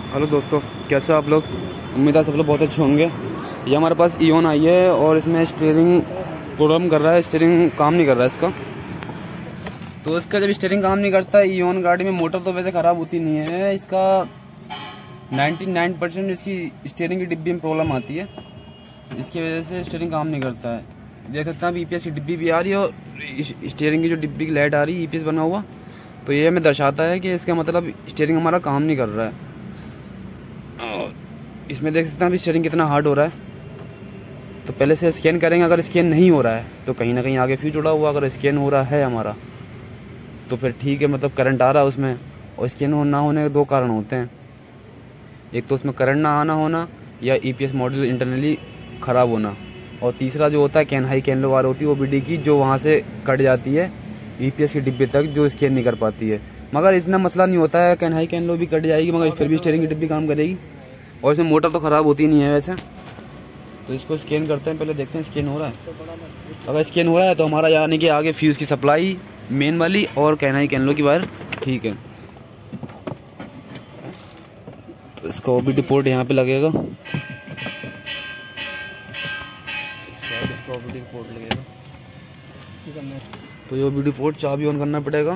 Hello दोस्तों, कैसे हो आप लोग। उम्मीद है सब लोग बहुत अच्छे होंगे। ये हमारे पास इओन आई है और इसमें स्टीयरिंग प्रॉब्लम कर रहा है, स्टीयरिंग काम नहीं कर रहा है इसका। तो इसका जब स्टीयरिंग काम नहीं करता इओन गाड़ी में, मोटर तो वैसे ख़राब होती नहीं है, इसका 99% इसकी स्टीयरिंग की डिब्बी में प्रॉब्लम आती है। इसकी वजह से स्टीयरिंग काम नहीं करता है। देख सकते हैं आप ईपीएस की डिब्बी भी आ रही है और स्टीयरिंग की जो डिब्बी की लाइट आ रही है ईपीएस बना हुआ, तो ये हमें दर्शाता है कि इसका मतलब स्टीयरिंग हमारा काम नहीं कर रहा है। इसमें देख सकते हैं अभी स्टीयरिंग कितना हार्ड हो रहा है। तो पहले से स्कैन करेंगे, अगर स्कैन नहीं हो रहा है तो कहीं ना कहीं आगे फ्यूज जुड़ा हुआ, अगर स्कैन हो रहा है हमारा तो फिर ठीक है, मतलब करंट आ रहा है उसमें। और स्कैन ना होने के दो कारण होते हैं, एक तो उसमें करंट ना आना होना या ईपीएस मॉड्यूल इंटरनली ख़राब होना, और तीसरा जो होता है कैन हाई कैन लो वार होती है ओबीडी की, जो वहाँ से कट जाती है ईपीएस के डिब्बे तक, जो स्कैन नहीं कर पाती है। मगर इतना मसला नहीं होता है, कैन हाई कैन लो भी कट जाएगी मगर फिर भी स्टीयरिंग की डिब्बी काम करेगी। और इसमें मोटर तो ख़राब होती नहीं है वैसे। तो इसको स्कैन करते हैं, पहले देखते हैं स्कैन हो रहा है। अगर स्कैन हो रहा है तो हमारा यानी कि आगे फ्यूज़ की सप्लाई मेन वाली और कैन हाई कैन लो की वायर ठीक है। तो इसका ओबीडी पोर्ट यहाँ पे लगेगा, इसका ओबीडी पोर्ट लगेगा। तो ये ओबीडी पोर्ट चाबी ऑन करना पड़ेगा।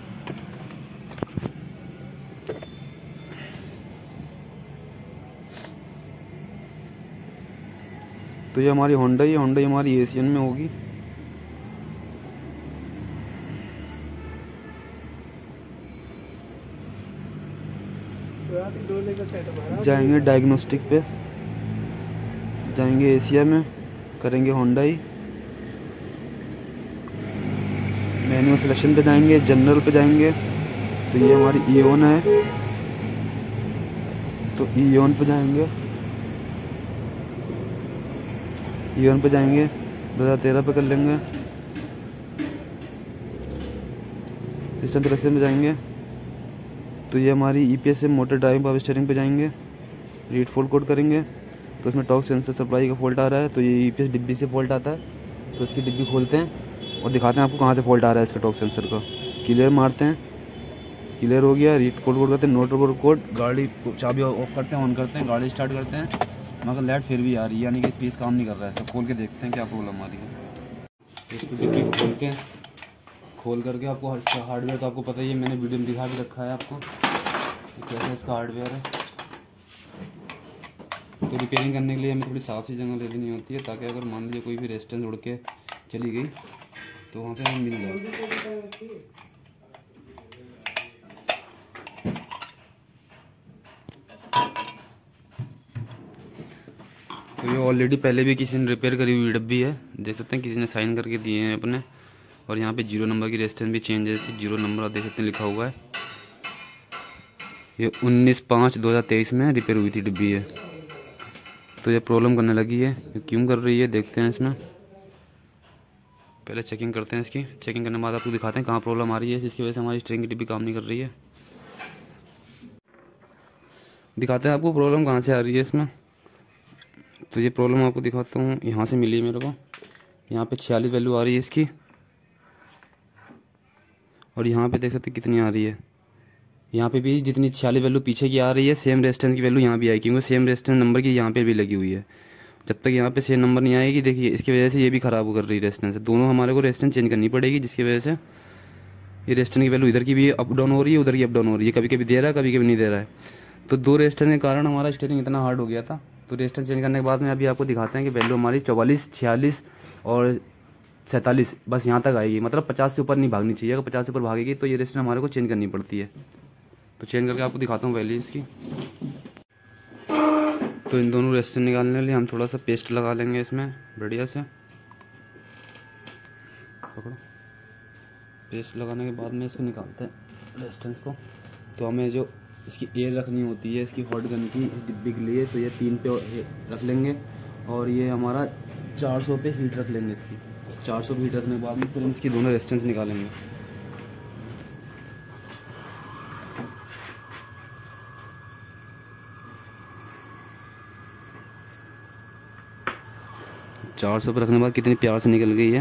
तो ये हमारी होंडा हमारी एशियन में होगी। जाएंगे डायग्नोस्टिक पे, जाएंगे एशिया में, करेंगे होंडाई, मैनुअल सिलेक्शन पे जाएंगे, जनरल पे जाएंगे। तो ये हमारी इओन है, तो इओन पे जाएंगे, इओन पे जाएंगे 2013 पे कर लेंगे। सिस्टम सिलेक्शन में जाएंगे, तो ये हमारी ईपीएस से मोटर ड्राइविंग पावर स्टीयरिंग पे जाएंगे, रीड फॉल्ट कोड करेंगे। तो इसमें टॉर्क सेंसर सप्लाई का फॉल्ट आ रहा है, तो ये ईपीएस डिब्बी से फॉल्ट आता है। तो इसकी डिब्बी खोलते हैं और दिखाते हैं आपको कहाँ से फॉल्ट आ रहा है इसका टॉर्क सेंसर का। क्लियर मारते हैं, क्लियर हो गया। रीड फॉल्ट कोड करते हैं, नोट रिपोर्ट कोड, गाड़ी चाबी ऑफ करते हैं, ऑन करते हैं, गाड़ी स्टार्ट करते हैं, मगर लाइट फिर भी आ रही है, यानी कि स्पेस काम नहीं कर रहा है। सब खोल के देखते हैं क्या प्रॉब्लम आ रही है। इसको डिब्बी को खोलते हैं, खोल करके आपको इसका हार्डवेयर तो आपको पता ही है, मैंने वीडियो में दिखा भी रखा है आपको कैसे इसका हार्डवेयर है। तो रिपेयरिंग करने के लिए हमें थोड़ी साफ़ सी जगह ले लेनी होती है, ताकि अगर मान लीजिए कोई भी रेजिस्टेंस उड़ के चली गई तो वहाँ पे हमें मिल जाए। तो ये ऑलरेडी पहले भी किसी ने रिपेयर करी हुई डिब्बी है, देख सकते हैं किसी ने साइन करके दिए हैं अपने। और यहाँ पे 0 नंबर की रेजिस्टेंस भी चेंज है, इसकी 0 नंबर आप देख सकते हैं लिखा हुआ है। ये 19/5/2023 में रिपेयर हुई थी डिब्बी है। तो ये प्रॉब्लम करने लगी है, क्यों कर रही है देखते हैं इसमें। पहले चेकिंग करते हैं इसकी, चेकिंग करने के बाद आपको दिखाते हैं कहाँ प्रॉब्लम आ रही है, जिसकी वजह से हमारी स्टीयरिंग की डिब्बी काम नहीं कर रही है। दिखाते हैं आपको प्रॉब्लम कहाँ से आ रही है इसमें। तो ये प्रॉब्लम आपको दिखाता हूँ, यहाँ से मिली है मेरे को। यहाँ पे 46 वैल्यू आ रही है इसकी, और यहाँ पे देख सकते कितनी आ रही है। यहाँ पे भी जितनी 46 वैल्यू पीछे की आ रही है, सेम रेजिस्टेंस की वैल्यू यहाँ भी आएगी, क्योंकि सेम रेजिस्टेंस नंबर की यहाँ पे भी लगी हुई है। जब तक यहाँ पे सेम नंबर नहीं आएगी, देखिए इसकी वजह से ये भी ख़राब कर रही है रेजिस्टेंस। दोनों हमारे को रेजिस्टेंस चेंज करनी पड़ेगी, जिसकी वजह से ये रेजिस्टेंस की वैल्यू इधर की भी अप डाउन हो रही है, उधर की अप डाउन हो रही है, कभी कभी दे रहा है कभी कभी नहीं दे रहा है। तो दो रेजिस्टेंस के कारण हमारा स्टीयरिंग इतना हार्ड हो गया था। तो रेजिस्टेंस चेंज करने के बाद में अभी आपको दिखाते हैं कि वैल्यू हमारी 44, 46 और 47 बस यहाँ तक आएगी। मतलब 50 से ऊपर नहीं भागनी चाहिए, अगर 50 से ऊपर भागेगी तो ये रेजिस्टेंस हमारे को चेंज करनी पड़ती है। तो चेंज करके आपको दिखाता हूँ वैल्यू इसकी। तो इन दोनों रेजिस्टेंस निकालने के लिए हम थोड़ा सा पेस्ट लगा लेंगे इसमें बढ़िया से, पकड़ो। पेस्ट लगाने के बाद में इसको निकालते हैं रेजिस्टेंस को। तो हमें जो इसकी एयर रखनी होती है इसकी हॉट गन की इस डिब्बी के लिए, तो ये 3 पे रख लेंगे, और ये हमारा 400 पे हीट रख लेंगे इसकी। 400 पे हीट रखने के बाद में फिर हम इसकी दोनों रेजिस्टेंस निकालेंगे। चार सौ पे रखने के बाद कितनी प्यार से निकल गई है।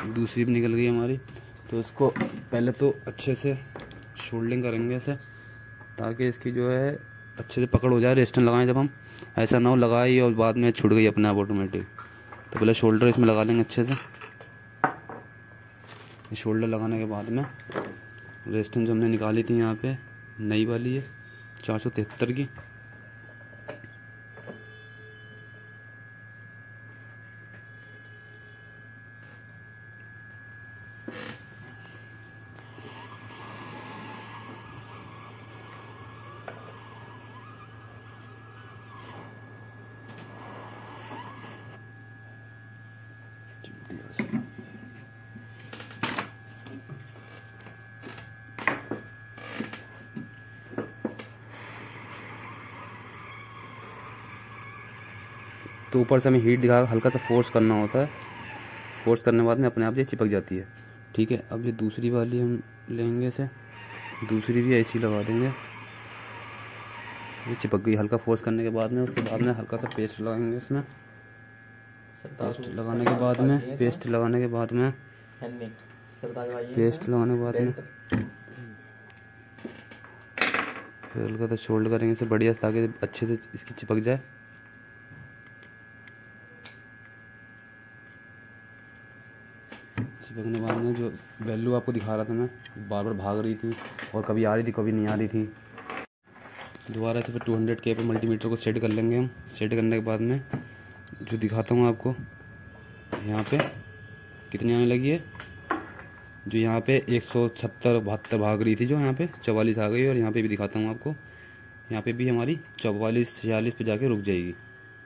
दूसरी भी निकल गई हमारी। तो इसको पहले तो अच्छे से शोल्डिंग करेंगे ऐसे, ताकि इसकी जो है अच्छे से पकड़ हो जाए। रेस्टन लगाएं जब हम, ऐसा ना हो लगाई और बाद में छूट गई अपने आप ऑटोमेटिक। तो पहले शोल्डर इसमें लगा लेंगे अच्छे से। शोल्डर लगाने के बाद में रेस्टन जो हमने निकाली थी यहाँ पे नई वाली है 473 की, तो ऊपर से हमें हीट दिखा हल्का सा फोर्स करना होता है। फोर्स करने के बाद में अपने आप ये चिपक जाती है। ठीक है, अब ये दूसरी वाली हम लेंगे इसे, दूसरी भी ऐसी लगा देंगे। ये चिपक गई हल्का फोर्स करने के बाद में। उसके बाद में हल्का सा पेस्ट लगाएंगे इसमें। पेस्ट लगाने के बाद में फिर हल्का सा शोल्ड करेंगे इसे बढ़िया, ताकि अच्छे से इसकी चिपक जाए। चिपकने बाद में जो वैल्यू आपको दिखा रहा था मैं, बार बार भाग रही थी और कभी आ रही थी कभी नहीं आ रही थी। दोबारा से फिर 200K पे मल्टीमीटर को सेट कर लेंगे हम। सेट करने के बाद में जो दिखाता हूँ आपको, यहाँ पे कितनी आने लगी है। जो यहाँ पे 170-72 भाग रही थी, जो यहाँ पे 44 आ गई। और यहाँ पे भी दिखाता हूँ आपको, यहाँ पे भी हमारी 44-46 पे जाके रुक जाएगी।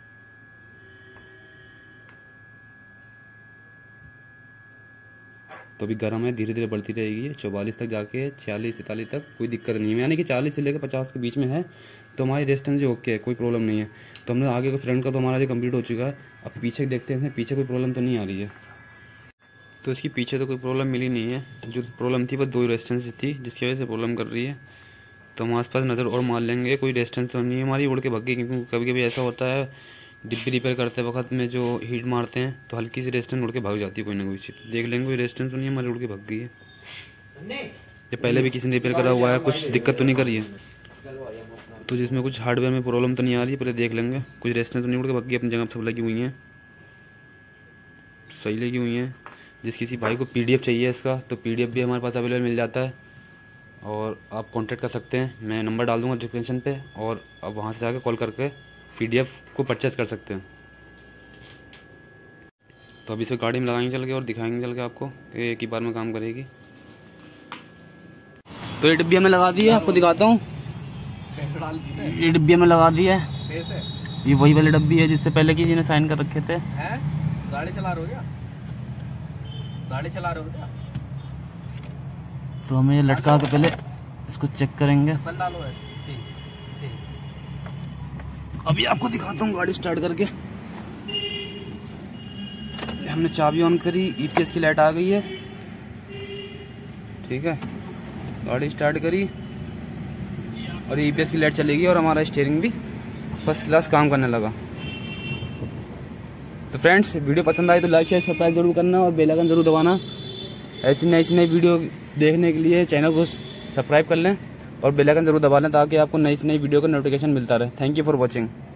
तो अभी गर्म है, धीरे धीरे बढ़ती रहेगी। 44 तक जाके 46-43 तक कोई दिक्कत नहीं है, यानी कि 40 से लेकर 50 के बीच में है। तो हमारी रेजिस्टेंस जो ओके है, कोई प्रॉब्लम नहीं है। तो हमने आगे का फ्रंट का तो हमारा जो कंप्लीट हो चुका है। अब पीछे देखते हैं, पीछे कोई प्रॉब्लम तो नहीं आ रही है। तो इसकी पीछे तो कोई प्रॉब्लम मिली नहीं है। जो प्रॉब्लम थी बस 2 रेजिस्टेंस थी, जिसकी वजह से प्रॉब्लम कर रही है। तो हम आसपास नज़र और मार लेंगे, कोई रेजिस्टेंस तो नहीं है हमारी उड़ के भाग गई। क्योंकि कभी कभी ऐसा होता है डिब्बी रिपेयर करते वक्त में जो हीट मारते हैं तो हल्की सी रेजिस्टेंस उड़ के भाग जाती है कोई ना कोई चीज़। देख लेंगे कोई रेजिस्टेंस तो नहीं हमारी उड़ के भाग गई है। ये पहले भी किसी ने रिपेयर करा हुआ है, कुछ दिक्कत तो नहीं करी है। तो जिसमें कुछ हार्डवेयर में प्रॉब्लम तो नहीं आ रही है, पहले देख लेंगे। कुछ रेजिस्टेंस तो नहीं उड़ के भाग गई, अपनी जगह सब लगी हुई हैं, सही लगी हुई हैं। जिस किसी भाई को PDF चाहिए इसका, तो PDF भी हमारे पास अवेलेबल मिल जाता है और आप कांटेक्ट कर सकते हैं। मैं नंबर डाल दूंगा डिस्क्रिप्शन पे, और आप वहाँ से जाकर कॉल करके PDF को परचेस कर सकते हैं। तो अभी इसे गाड़ी में लगाएंगे चल के और दिखाएंगे चल के आपको कि एक ही बार में काम करेगी। तो ये डिब्बी हमने लगा दी है, आपको दिखाता हूँ। ये डिब्बी हमने लगा दी है। ये वही वाली डब्बी है जिससे पहले किसी ने साइन कर रखे थे। गाड़ी चला रहे हो क्या? गाड़ी चला रहे हो क्या? तो हमें ये लटका के पहले इसको चेक करेंगे। अभी आपको दिखाता हूँ गाड़ी स्टार्ट करके। हमने चाबी ऑन करी, EPS की लाइट आ गई है। ठीक है, गाड़ी स्टार्ट करी और EPS की लाइट चलेगी और हमारा स्टीयरिंग भी फर्स्ट क्लास काम करने लगा। तो फ्रेंड्स, वीडियो पसंद आई तो लाइक शेयर सब्सक्राइब जरूर करना और बेल आइकन जरूर दबाना। ऐसी नई वीडियो देखने के लिए चैनल को सब्सक्राइब कर लें और बेल आइकन जरूर दबा लें, ताकि आपको नई वीडियो का नोटिफिकेशन मिलता रहे। Thank you for watching.